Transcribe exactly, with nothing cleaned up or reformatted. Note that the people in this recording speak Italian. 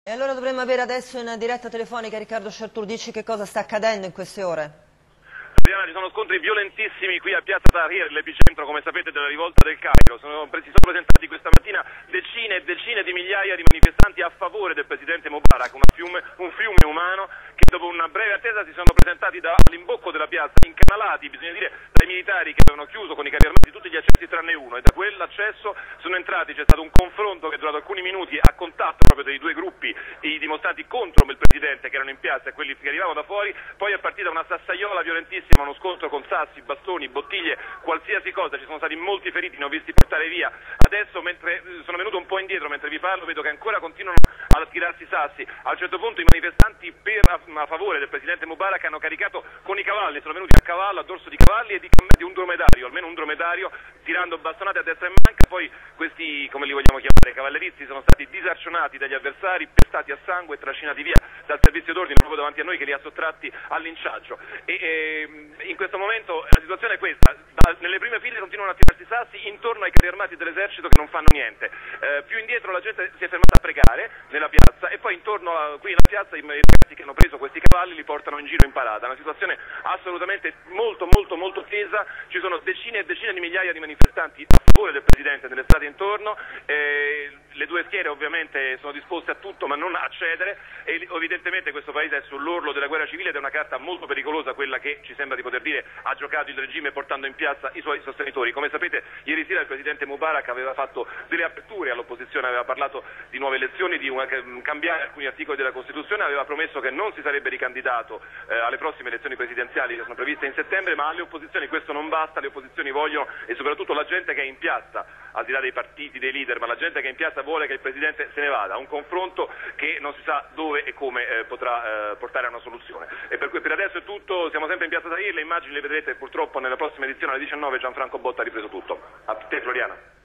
E allora dovremmo avere adesso in diretta telefonica Riccardo Sciartur. Dici che cosa sta accadendo in queste ore? Adriana, ci sono scontri violentissimi qui a Piazza Tahrir, l'epicentro, come sapete, della rivolta del Cairo. Sono, si sono presentati questa mattina decine e decine di migliaia di manifestanti a favore del presidente Mubarak, una fiume, un fiume umano che dopo una breve attesa si sono presentati da, all'imbocco della piazza, incanalati, bisogna dire, dai militari che avevano chiuso con i carri armati tutti gli accessi tranne uno, e da quell'accesso sono entrati, c'è stato un confronto che è durato alcuni minuti a contatto proprio dei due gruppi, i dimostranti contro il presidente che erano in piazza e quelli che arrivavano da fuori. Poi è partita una sassaiola violentissima, uno scontro con sassi, bastoni, bottiglie, qualsiasi cosa, ci sono stati molti feriti, ne ho visti portare via. Adesso, mentre sono venuto un po' indietro mentre vi parlo, vedo che ancora continuano a tirarsi sassi. A un certo punto i manifestanti per, a, a favore del presidente Mubarak hanno caricato con i cavalli, sono venuti a cavallo, a dorso di cavalli e di, di un dromedario, almeno un dromedario, tirando bastonate a destra e manca. Poi questi, come li vogliamo chiamare, cavalleristi, sono stati disarcionati dagli avversari, pestati a sangue e trascinati via dal servizio d'ordine proprio davanti a noi, che li ha sottratti al linciaggio. E, e in questo momento la situazione è questa: da, nelle prime file continuano a tirarsi sassi intorno ai carri armati dell'esercito che non fanno niente. Eh, più indietro la gente si è fermata a pregare nella piazza, e poi intorno a, qui nella piazza i ragazzi che hanno preso questi cavalli li portano in giro in parata. Una situazione assolutamente molto molto molto tesa. Ci sono decine e decine di migliaia di manifestanti a favore del presidente nelle strade intorno. Eh, le due schiere ovviamente sono disposte a tutto ma non a cedere, e evidentemente questo paese è sull'orlo della guerra civile ed è una carta molto pericolosa quella che, ci sembra di poter dire, ha giocato il regime portando in piazza i suoi sostenitori. Come sapete, ieri sera il presidente Mubarak aveva fatto delle aperture all'opposizione, aveva parlato di nuove elezioni, di una, cambiare alcuni articoli della Costituzione, aveva promesso che non si sarebbe ricandidato eh, alle prossime elezioni presidenziali che sono previste in settembre, ma alle opposizioni questo non basta. Le opposizioni vogliono, e soprattutto la gente che è in piazza, al di là dei partiti, dei leader, ma la gente che è in piazza vuole che il presidente se ne vada, un confronto che non si sa dove e come eh, potrà eh, portare a una soluzione. E per, per adesso è tutto, siamo sempre in piazza Tahrir, le immagini le vedrete purtroppo nella prossima edizione alle diciannove. Gianfranco Botta ha ripreso tutto. A te Floriana.